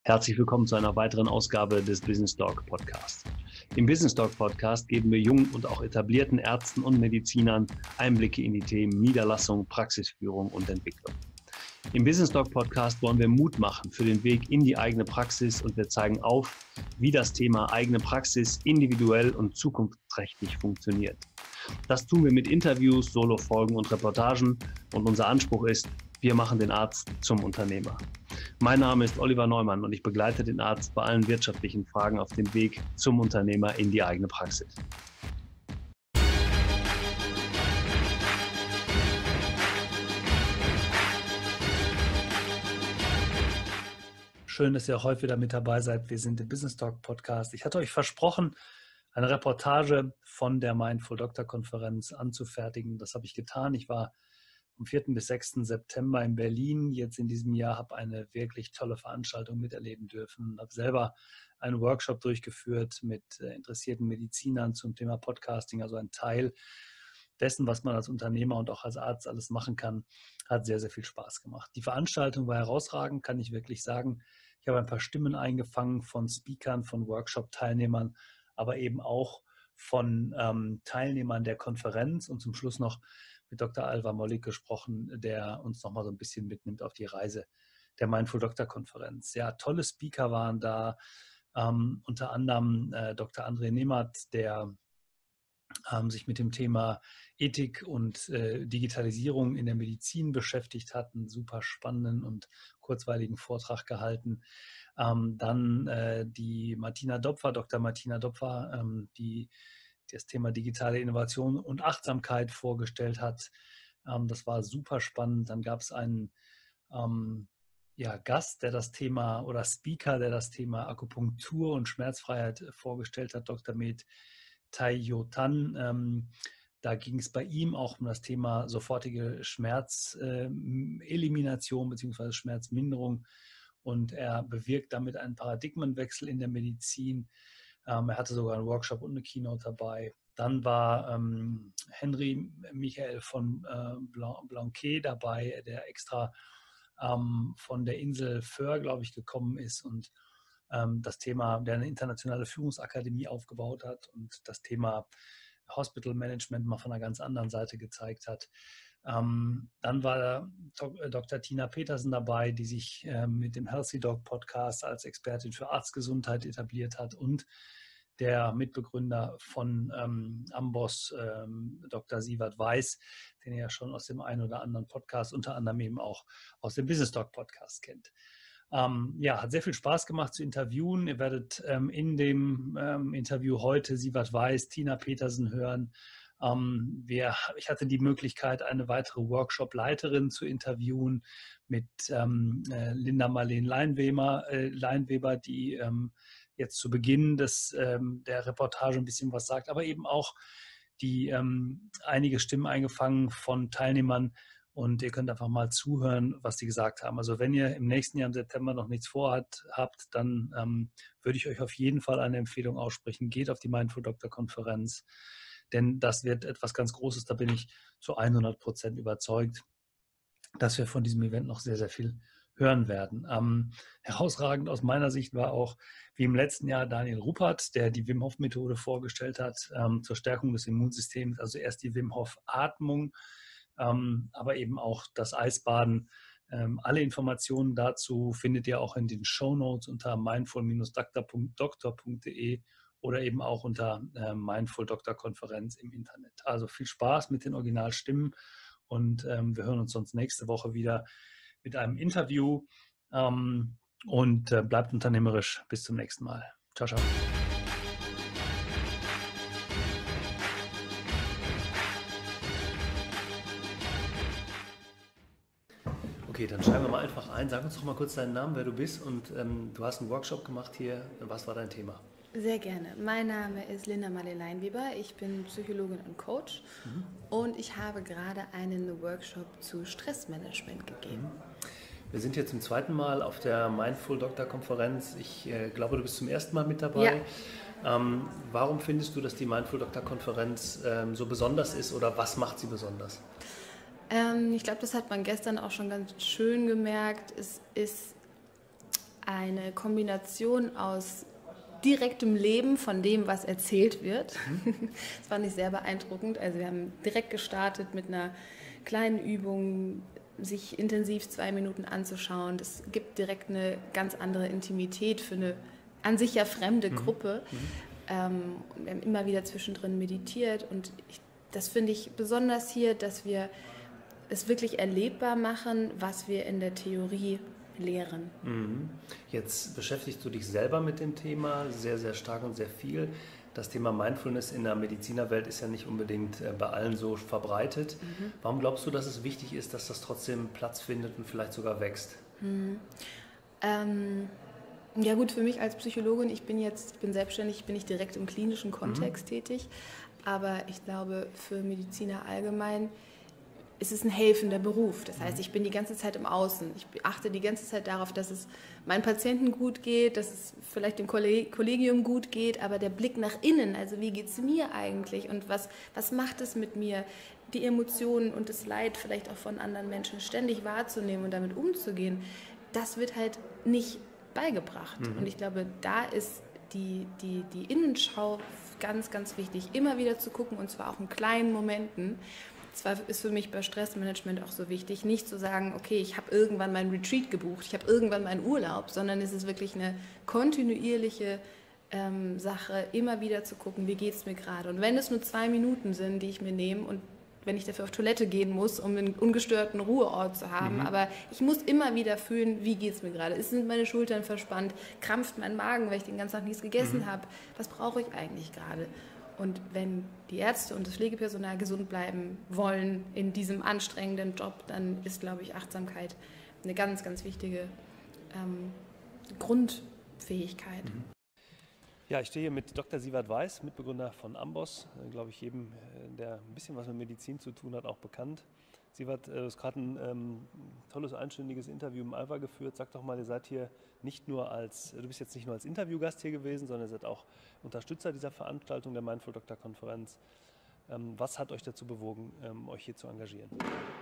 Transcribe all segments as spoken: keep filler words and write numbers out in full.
Herzlich willkommen zu einer weiteren Ausgabe des Business Doc Podcast. Im Business Doc Podcast geben wir jungen und auch etablierten Ärzten und Medizinern Einblicke in die Themen Niederlassung, Praxisführung und Entwicklung. Im Business Doc Podcast wollen wir Mut machen für den Weg in die eigene Praxis und wir zeigen auf, wie das Thema eigene Praxis individuell und zukunftsträchtig funktioniert. Das tun wir mit Interviews, Solofolgen und Reportagen und unser Anspruch ist, wir machen den Arzt zum Unternehmer. Mein Name ist Oliver Neumann und ich begleite den Arzt bei allen wirtschaftlichen Fragen auf dem Weg zum Unternehmer in die eigene Praxis. Schön, dass ihr auch heute wieder mit dabei seid. Wir sind im Business Talk Podcast. Ich hatte euch versprochen, eine Reportage von der Mindful Doctor Konferenz anzufertigen. Das habe ich getan. Ich war vom vierten bis sechsten September in Berlin. Jetzt in diesem Jahr habe eine wirklich tolle Veranstaltung miterleben dürfen. Habe selber einen Workshop durchgeführt mit interessierten Medizinern zum Thema Podcasting, also ein Teil dessen, was man als Unternehmer und auch als Arzt alles machen kann, hat sehr, sehr viel Spaß gemacht. Die Veranstaltung war herausragend, kann ich wirklich sagen. Ich habe ein paar Stimmen eingefangen von Speakern, von Workshop-Teilnehmern, aber eben auch von ähm, Teilnehmern der Konferenz und zum Schluss noch mit Doktor Alvar Mollig gesprochen, der uns nochmal so ein bisschen mitnimmt auf die Reise der Mindful Doctor Konferenz. Ja, tolle Speaker waren da, ähm, unter anderem äh, Doktor André Nemath, der ähm, sich mit dem Thema Ethik und äh, Digitalisierung in der Medizin beschäftigt hat, einen super spannenden und kurzweiligen Vortrag gehalten. Ähm, dann äh, die Martina Dopfer, Doktor Martina Dopfer, ähm, die das Thema digitale Innovation und Achtsamkeit vorgestellt hat. Ähm, das war super spannend. Dann gab es einen ähm, ja, Gast, der das Thema oder Speaker, der das Thema Akupunktur und Schmerzfreiheit vorgestellt hat, Doktor Med Taiyotan. Ähm, da ging es bei ihm auch um das Thema sofortige Schmerzelimination äh, bzw. Schmerzminderung und er bewirkt damit einen Paradigmenwechsel in der Medizin. Ähm, er hatte sogar einen Workshop und eine Keynote dabei. Dann war ähm, Henry Michael von äh, Blanquet dabei, der extra ähm, von der Insel Föhr, glaube ich, gekommen ist und ähm, das Thema, der eine internationale Führungsakademie aufgebaut hat und das Thema Hospital Management mal von einer ganz anderen Seite gezeigt hat. Ähm, dann war Doktor Tina Petersen dabei, die sich ähm, mit dem Healthy Dog Podcast als Expertin für Arztgesundheit etabliert hat und der Mitbegründer von ähm, Amboss, ähm, Doktor Sievert Weiß, den ihr ja schon aus dem einen oder anderen Podcast, unter anderem eben auch aus dem Business Talk Podcast kennt. Ähm, ja, hat sehr viel Spaß gemacht zu interviewen. Ihr werdet ähm, in dem ähm, Interview heute Sievert Weiß, Tina Petersen hören. Ähm, wir, ich hatte die Möglichkeit, eine weitere Workshop-Leiterin zu interviewen mit ähm, äh, Linda Marleen Leinweber, äh, Leinweber, die ähm, jetzt zu Beginn des, ähm, der Reportage ein bisschen was sagt, aber eben auch die ähm, einige Stimmen eingefangen von Teilnehmern und ihr könnt einfach mal zuhören, was die gesagt haben. Also wenn ihr im nächsten Jahr im September noch nichts vorhabt, habt, dann ähm, würde ich euch auf jeden Fall eine Empfehlung aussprechen. Geht auf die Mindful Doctor Konferenz, denn das wird etwas ganz Großes, da bin ich zu hundert Prozent überzeugt, dass wir von diesem Event noch sehr, sehr viel hören werden. Ähm, herausragend aus meiner Sicht war auch, wie im letzten Jahr, Daniel Ruppert, der die Wim Hof Methode vorgestellt hat ähm, zur Stärkung des Immunsystems. Also erst die Wim Hof Atmung, ähm, aber eben auch das Eisbaden. Ähm, alle Informationen dazu findet ihr auch in den Shownotes unter mindful doctor punkt de oder eben auch unter äh, Mindful Doctor Konferenz im Internet. Also viel Spaß mit den Originalstimmen und ähm, wir hören uns sonst nächste Woche wieder mit einem Interview ähm, und äh, bleibt unternehmerisch. Bis zum nächsten Mal. Ciao, ciao. Okay, dann schreiben wir mal einfach ein. Sag uns doch mal kurz deinen Namen, wer du bist und ähm, du hast einen Workshop gemacht hier. Was war dein Thema? Sehr gerne. Mein Name ist Linda Marleen Leinweber. Ich bin Psychologin und Coach mhm. und ich habe gerade einen Workshop zu Stressmanagement gegeben. Mhm. Wir sind jetzt zum zweiten Mal auf der Mindful Doctor Konferenz. Ich äh, glaube, du bist zum ersten Mal mit dabei. Ja. Ähm, warum findest du, dass die Mindful Doctor Konferenz ähm, so besonders ist oder was macht sie besonders? Ähm, ich glaube, das hat man gestern auch schon ganz schön gemerkt. Es ist eine Kombination aus direktem Leben von dem, was erzählt wird. Mhm. Das fand ich sehr beeindruckend. Also wir haben direkt gestartet mit einer kleinen Übung, sich intensiv zwei Minuten anzuschauen. Das gibt direkt eine ganz andere Intimität für eine an sich ja fremde Gruppe. Mhm. Ähm, wir haben immer wieder zwischendrin meditiert und ich, das finde ich besonders hier, dass wir es wirklich erlebbar machen, was wir in der Theorie lehren. Mhm. Jetzt beschäftigst du dich selber mit dem Thema sehr, sehr stark und sehr viel. Das Thema Mindfulness in der Medizinerwelt ist ja nicht unbedingt bei allen so verbreitet. Mhm. Warum glaubst du, dass es wichtig ist, dass das trotzdem Platz findet und vielleicht sogar wächst? Mhm. Ähm, ja gut, für mich als Psychologin, ich bin jetzt, ich bin selbstständig, ich bin nicht direkt im klinischen Kontext mhm. tätig, aber ich glaube, für Mediziner allgemein es ist ein helfender Beruf. Das heißt, ich bin die ganze Zeit im Außen. Ich achte die ganze Zeit darauf, dass es meinen Patienten gut geht, dass es vielleicht dem Kollegium gut geht, aber der Blick nach innen, also wie geht es mir eigentlich und was, was macht es mit mir, die Emotionen und das Leid vielleicht auch von anderen Menschen ständig wahrzunehmen und damit umzugehen, das wird halt nicht beigebracht. Mhm. Und ich glaube, da ist die, die, die Innenschau ganz, ganz wichtig, immer wieder zu gucken und zwar auch in kleinen Momenten. Zwar ist für mich bei Stressmanagement auch so wichtig, nicht zu sagen, okay, ich habe irgendwann meinen Retreat gebucht, ich habe irgendwann meinen Urlaub, sondern es ist wirklich eine kontinuierliche ähm, Sache, immer wieder zu gucken, wie geht es mir gerade. Und wenn es nur zwei Minuten sind, die ich mir nehme und wenn ich dafür auf Toilette gehen muss, um einen ungestörten Ruheort zu haben, mhm. aber ich muss immer wieder fühlen, wie geht es mir gerade. Sind meine Schultern verspannt, krampft mein Magen, weil ich den ganzen Tag nichts gegessen mhm. habe. Was brauche ich eigentlich gerade? Und wenn die Ärzte und das Pflegepersonal gesund bleiben wollen in diesem anstrengenden Job, dann ist, glaube ich, Achtsamkeit eine ganz, ganz wichtige ähm, Grundfähigkeit. Mhm. Ja, ich stehe hier mit Doktor Sievert Weiß, Mitbegründer von Amboss, glaube ich, jedem, der ein bisschen was mit Medizin zu tun hat, auch bekannt. Sievert, du hast gerade ein ähm, tolles, einstündiges Interview im Alpha geführt. Sag doch mal, ihr seid hier nicht nur als, du bist jetzt nicht nur als Interviewgast hier gewesen, sondern ihr seid auch Unterstützer dieser Veranstaltung der Mindful Doctor Konferenz. Ähm, was hat euch dazu bewogen, ähm, euch hier zu engagieren?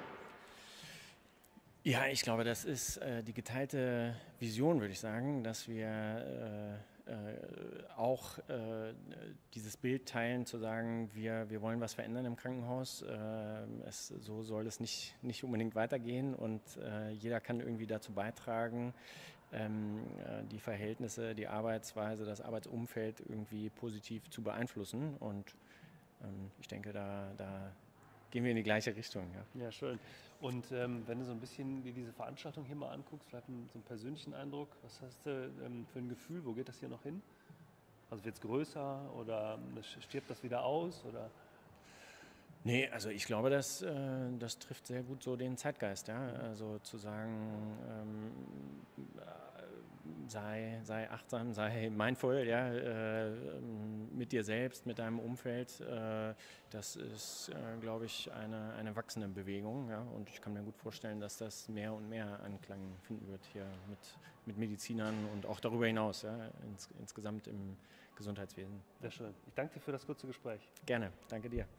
Ja, ich glaube, das ist äh, die geteilte Vision, würde ich sagen, dass wir äh, äh, auch äh, dieses Bild teilen, zu sagen, wir, wir wollen was verändern im Krankenhaus. Äh, es, so soll es nicht, nicht unbedingt weitergehen und äh, jeder kann irgendwie dazu beitragen, ähm, äh, die Verhältnisse, die Arbeitsweise, das Arbeitsumfeld irgendwie positiv zu beeinflussen. Und ähm, ich denke, da, da gehen wir in die gleiche Richtung. Ja, ja schön. Und ähm, wenn du so ein bisschen dir diese Veranstaltung hier mal anguckst, vielleicht einen, so einen persönlichen Eindruck, was hast du ähm, für ein Gefühl, wo geht das hier noch hin? Also wird es größer oder stirbt das wieder aus? Oder? Nee, also ich glaube, das, äh, das trifft sehr gut so den Zeitgeist. Ja? Also zu sagen, ähm, sei, sei achtsam, sei mindful, ja? äh, mit dir selbst, mit deinem Umfeld. Äh, das ist, äh, glaube ich, eine, eine wachsende Bewegung. Ja? Und ich kann mir gut vorstellen, dass das mehr und mehr Anklang finden wird hier mit, mit Medizinern und auch darüber hinaus, ja? Ins, insgesamt im Gesundheitswesen. Sehr schön. Ich danke dir für das kurze Gespräch. Gerne, danke dir.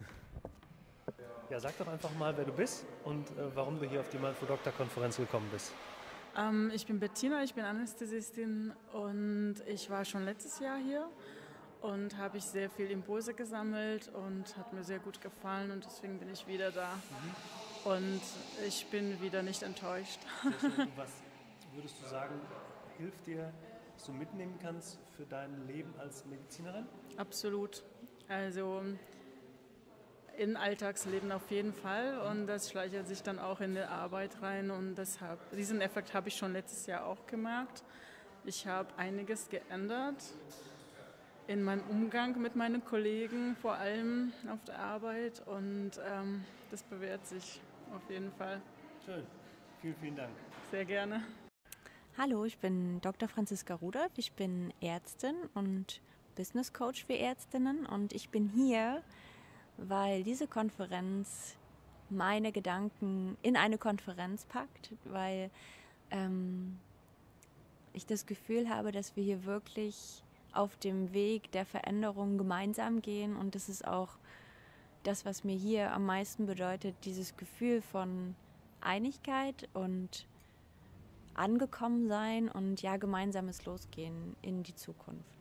Ja, sag doch einfach mal, wer du bist und äh, warum du hier auf die Mindful Doctor Konferenz gekommen bist. Ähm, ich bin Bettina, ich bin Anästhesistin und ich war schon letztes Jahr hier und habe ich sehr viel Impulse gesammelt und hat mir sehr gut gefallen und deswegen bin ich wieder da. Mhm. Und ich bin wieder nicht enttäuscht. Was würdest du sagen, hilft dir, was du mitnehmen kannst für dein Leben als Medizinerin? Absolut. Also in Alltagsleben auf jeden Fall und das schleicht sich dann auch in die Arbeit rein und deshalb, diesen Effekt habe ich schon letztes Jahr auch gemerkt. Ich habe einiges geändert in meinem Umgang mit meinen Kollegen, vor allem auf der Arbeit und ähm, das bewährt sich auf jeden Fall. Schön, vielen, vielen Dank. Sehr gerne. Hallo, ich bin Doktor Franziska Rudolph, ich bin Ärztin und Business Coach für Ärztinnen und ich bin hier, weil diese Konferenz meine Gedanken in eine Konferenz packt, weil ähm, ich das Gefühl habe, dass wir hier wirklich auf dem Weg der Veränderung gemeinsam gehen und das ist auch das, was mir hier am meisten bedeutet, dieses Gefühl von Einigkeit und angekommen sein und ja, gemeinsames Losgehen in die Zukunft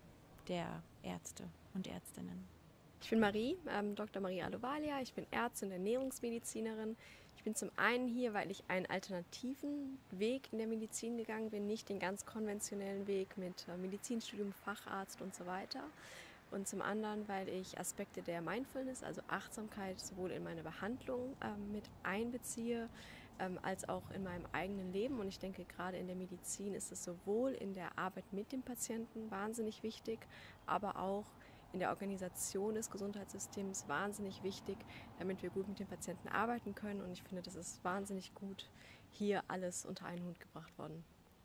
der Ärzte und Ärztinnen. Ich bin Marie, ähm, Doktor Marie Ahluwalia, ich bin Ärztin und Ernährungsmedizinerin. Ich bin zum einen hier, weil ich einen alternativen Weg in der Medizin gegangen bin, nicht den ganz konventionellen Weg mit äh, Medizinstudium, Facharzt und so weiter. Und zum anderen, weil ich Aspekte der Mindfulness, also Achtsamkeit, sowohl in meine Behandlung ähm, mit einbeziehe, ähm, als auch in meinem eigenen Leben. Und ich denke, gerade in der Medizin ist es sowohl in der Arbeit mit dem Patienten wahnsinnig wichtig, aber auch in der Organisation des Gesundheitssystems wahnsinnig wichtig, damit wir gut mit den Patienten arbeiten können. Und ich finde, das ist wahnsinnig gut hier alles unter einen Hut gebracht worden.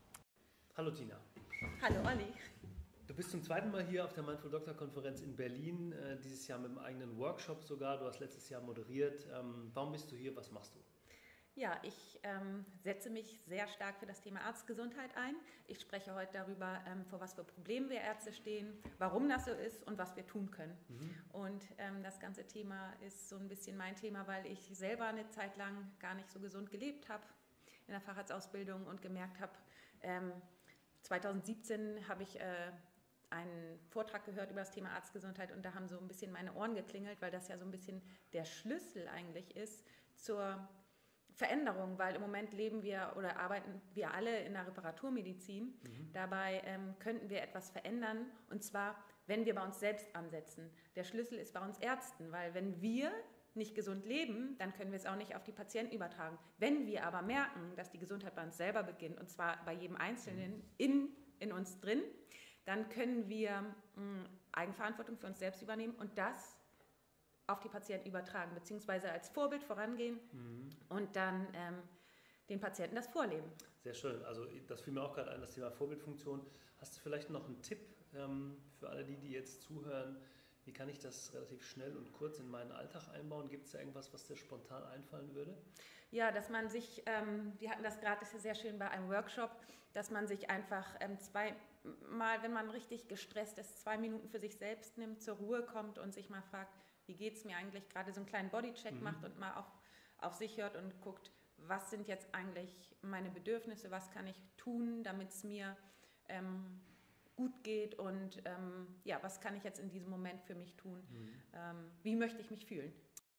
Hallo Tina. Hallo Olli. Du bist zum zweiten Mal hier auf der Mindful Doctor Konferenz in Berlin, äh, dieses Jahr mit einem eigenen Workshop sogar. Du hast letztes Jahr moderiert. Ähm, warum bist du hier? Was machst du? Ja, ich ähm, setze mich sehr stark für das Thema Arztgesundheit ein. Ich spreche heute darüber, ähm, vor was für Problemen wir Ärzte stehen, warum das so ist und was wir tun können. Mhm. Und ähm, das ganze Thema ist so ein bisschen mein Thema, weil ich selber eine Zeit lang gar nicht so gesund gelebt habe in der Facharztausbildung und gemerkt habe, ähm, zweitausendsiebzehn habe ich äh, einen Vortrag gehört über das Thema Arztgesundheit und da haben so ein bisschen meine Ohren geklingelt, weil das ja so ein bisschen der Schlüssel eigentlich ist zur Veränderung, weil im Moment leben wir oder arbeiten wir alle in der Reparaturmedizin. Mhm. Dabei ähm, könnten wir etwas verändern und zwar, wenn wir bei uns selbst ansetzen. Der Schlüssel ist bei uns Ärzten, weil wenn wir nicht gesund leben, dann können wir es auch nicht auf die Patienten übertragen. Wenn wir aber merken, dass die Gesundheit bei uns selber beginnt und zwar bei jedem Einzelnen in, in uns drin, dann können wir mh, Eigenverantwortung für uns selbst übernehmen und das auf die Patienten übertragen, beziehungsweise als Vorbild vorangehen mhm. und dann ähm, den Patienten das vorleben. Sehr schön. Also das fiel mir auch gerade ein, das Thema Vorbildfunktion. Hast du vielleicht noch einen Tipp ähm, für alle die, die jetzt zuhören? Wie kann ich das relativ schnell und kurz in meinen Alltag einbauen? Gibt es da irgendwas, was dir spontan einfallen würde? Ja, dass man sich, ähm, wir hatten das gerade, das ist sehr schön bei einem Workshop, dass man sich einfach ähm, zweimal, wenn man richtig gestresst ist, zwei Minuten für sich selbst nimmt, zur Ruhe kommt und sich mal fragt, wie geht es mir eigentlich, gerade so einen kleinen Bodycheck mhm. macht und mal auf, auf sich hört und guckt, was sind jetzt eigentlich meine Bedürfnisse, was kann ich tun, damit es mir ähm, gut geht und ähm, ja, was kann ich jetzt in diesem Moment für mich tun, mhm. ähm, wie möchte ich mich fühlen.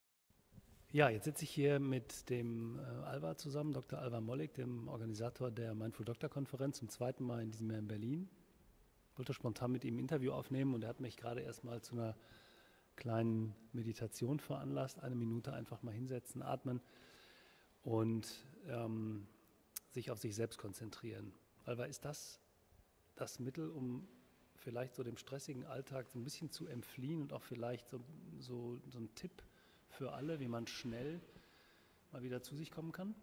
Ja, jetzt sitze ich hier mit dem äh, Alva zusammen, Doktor Alva Mollig, dem Organisator der Mindful Doctor Konferenz, zum zweiten Mal in diesem Jahr in Berlin. Ich wollte spontan mit ihm ein Interview aufnehmen und er hat mich gerade erst mal zu einer kleinen Meditation veranlasst, eine Minute einfach mal hinsetzen, atmen und ähm, sich auf sich selbst konzentrieren. Alva, ist das das Mittel, um vielleicht so dem stressigen Alltag so ein bisschen zu entfliehen und auch vielleicht so, so, so ein Tipp für alle, wie man schnell mal wieder zu sich kommen kann?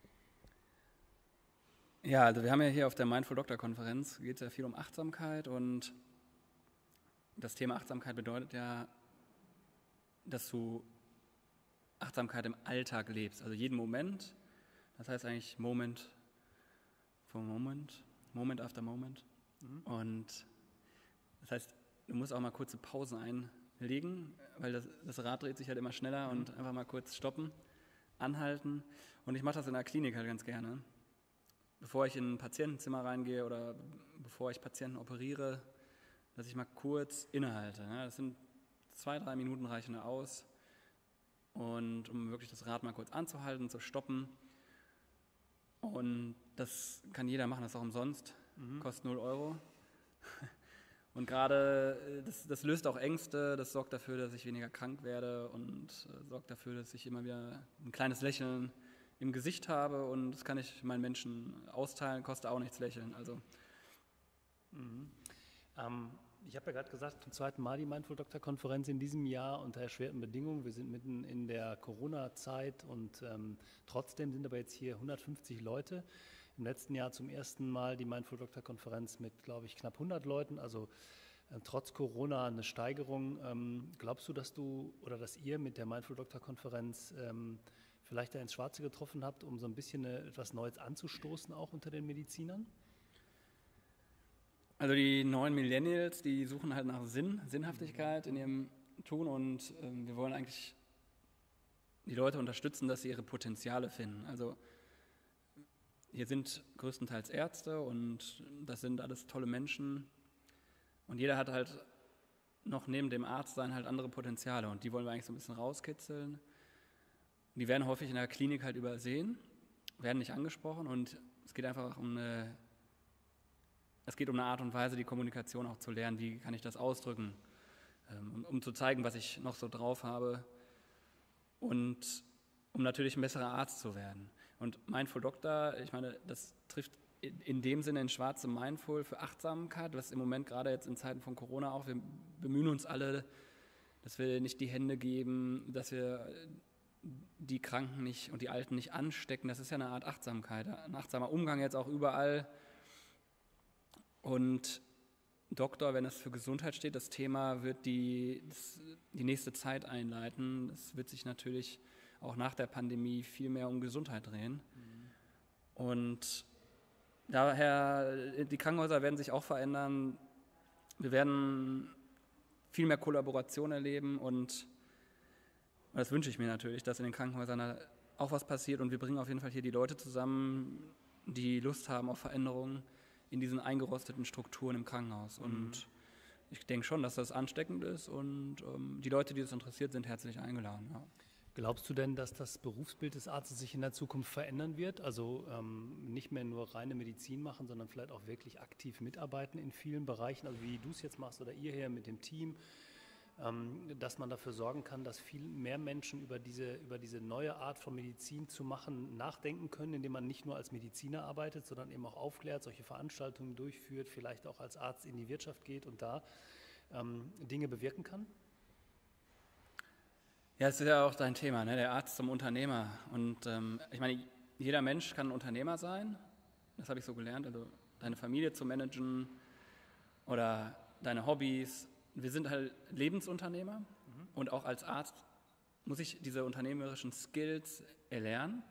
Ja, also wir haben ja hier auf der Mindful Doctor Konferenz, geht es ja viel um Achtsamkeit und das Thema Achtsamkeit bedeutet ja, dass du Achtsamkeit im Alltag lebst, also jeden Moment, das heißt eigentlich Moment for Moment, Moment after Moment mhm. und das heißt, du musst auch mal kurze Pausen einlegen, weil das, das Rad dreht sich halt immer schneller mhm. und einfach mal kurz stoppen, anhalten und ich mache das in der Klinik halt ganz gerne, bevor ich in ein Patientenzimmer reingehe oder bevor ich Patienten operiere, dass ich mal kurz innehalte, ja, das sind zwei, drei Minuten reichen da aus und um wirklich das Rad mal kurz anzuhalten, zu stoppen und das kann jeder machen, das ist auch umsonst, mhm. kostet null Euro und gerade das, das löst auch Ängste, das sorgt dafür, dass ich weniger krank werde und äh, sorgt dafür, dass ich immer wieder ein kleines Lächeln im Gesicht habe und das kann ich meinen Menschen austeilen, kostet auch nichts lächeln, also mhm. ähm, Ich habe ja gerade gesagt, zum zweiten Mal die Mindful Doctor Konferenz in diesem Jahr unter erschwerten Bedingungen. Wir sind mitten in der Corona-Zeit und ähm, trotzdem sind aber jetzt hier hundertfünfzig Leute. Im letzten Jahr zum ersten Mal die Mindful Doctor Konferenz mit, glaube ich, knapp hundert Leuten, also äh, trotz Corona eine Steigerung. Ähm, glaubst du, dass du oder dass ihr mit der Mindful Doctor Konferenz ähm, vielleicht da ins Schwarze getroffen habt, um so ein bisschen eine, etwas Neues anzustoßen, auch unter den Medizinern? Also die neuen Millennials, die suchen halt nach Sinn, Sinnhaftigkeit in ihrem Tun und ähm, wir wollen eigentlich die Leute unterstützen, dass sie ihre Potenziale finden. Also hier sind größtenteils Ärzte und das sind alles tolle Menschen und jeder hat halt noch neben dem Arztsein halt andere Potenziale und die wollen wir eigentlich so ein bisschen rauskitzeln. Die werden häufig in der Klinik halt übersehen, werden nicht angesprochen und es geht einfach um eine, es geht um eine Art und Weise, die Kommunikation auch zu lernen, wie kann ich das ausdrücken, um, um zu zeigen, was ich noch so drauf habe und um natürlich ein besserer Arzt zu werden. Und Mindful Doctor, ich meine, das trifft in dem Sinne in schwarze Mindful für Achtsamkeit, was im Moment gerade jetzt in Zeiten von Corona auch, wir bemühen uns alle, dass wir nicht die Hände geben, dass wir die Kranken nicht und die Alten nicht anstecken. Das ist ja eine Art Achtsamkeit, ein achtsamer Umgang jetzt auch überall. Und Doktor, wenn es für Gesundheit steht, das Thema wird die, das, die nächste Zeit einleiten. Es wird sich natürlich auch nach der Pandemie viel mehr um Gesundheit drehen. Mhm. Und daher, die Krankenhäuser werden sich auch verändern. Wir werden viel mehr Kollaboration erleben und das wünsche ich mir natürlich, dass in den Krankenhäusern auch was passiert und wir bringen auf jeden Fall hier die Leute zusammen, die Lust haben auf Veränderungen in diesen eingerosteten Strukturen im Krankenhaus. Mhm. Und ich denke schon, dass das ansteckend ist und ähm, die Leute, die das interessiert, sind herzlich eingeladen. Ja. Glaubst du denn, dass das Berufsbild des Arztes sich in der Zukunft verändern wird? Also ähm, nicht mehr nur reine Medizin machen, sondern vielleicht auch wirklich aktiv mitarbeiten in vielen Bereichen, also wie du es jetzt machst oder ihr hier mit dem Team, ähm, dass man dafür sorgen kann, dass viel mehr Menschen über diese, über diese neue Art von Medizin zu machen nachdenken können, indem man nicht nur als Mediziner arbeitet, sondern eben auch aufklärt, solche Veranstaltungen durchführt, vielleicht auch als Arzt in die Wirtschaft geht und da ähm, Dinge bewirken kann? Ja, es ist ja auch dein Thema, ne? Der Arzt zum Unternehmer. Und ähm, ich meine, jeder Mensch kann ein Unternehmer sein. Das habe ich so gelernt. Also deine Familie zu managen oder deine Hobbys. Wir sind halt Lebensunternehmer. Mhm. Und auch als Arzt muss ich diese unternehmerischen Skills erlernen.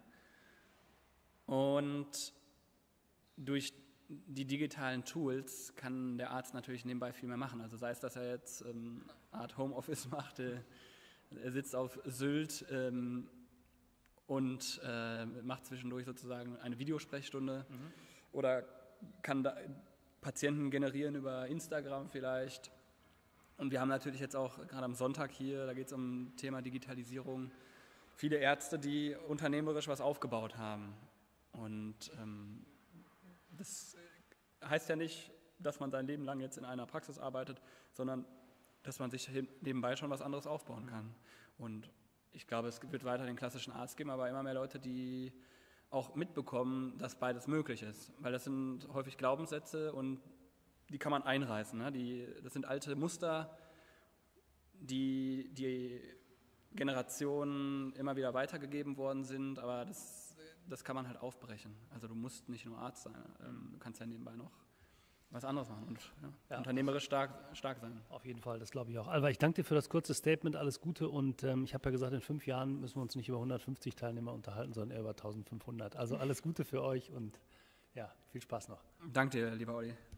Und durch die digitalen Tools kann der Arzt natürlich nebenbei viel mehr machen. Also sei es, dass er jetzt ähm, eine Art Homeoffice macht, äh, er sitzt auf Sylt ähm, und äh, macht zwischendurch sozusagen eine Videosprechstunde mhm. oder kann da Patienten generieren über Instagram vielleicht. Und wir haben natürlich jetzt auch gerade am Sonntag hier, da geht es um Thema Digitalisierung, viele Ärzte, die unternehmerisch was aufgebaut haben. Und ähm, das heißt ja nicht, dass man sein Leben lang jetzt in einer Praxis arbeitet, sondern dass man sich nebenbei schon was anderes aufbauen kann. Und ich glaube, es wird weiter den klassischen Arzt geben, aber immer mehr Leute, die auch mitbekommen, dass beides möglich ist. Weil das sind häufig Glaubenssätze und die kann man einreißen. Ne? Die, das sind alte Muster, die die Generationen immer wieder weitergegeben worden sind, aber das, das kann man halt aufbrechen. Also du musst nicht nur Arzt sein, du kannst ja nebenbei noch was anderes machen und ja, ja. unternehmerisch stark, stark sein. Auf jeden Fall, das glaube ich auch. Alva, ich danke dir für das kurze Statement, alles Gute und ähm, ich habe ja gesagt, in fünf Jahren müssen wir uns nicht über hundertfünfzig Teilnehmer unterhalten, sondern eher über eintausendfünfhundert. Also alles Gute für euch und ja, viel Spaß noch. Danke dir, lieber Olli.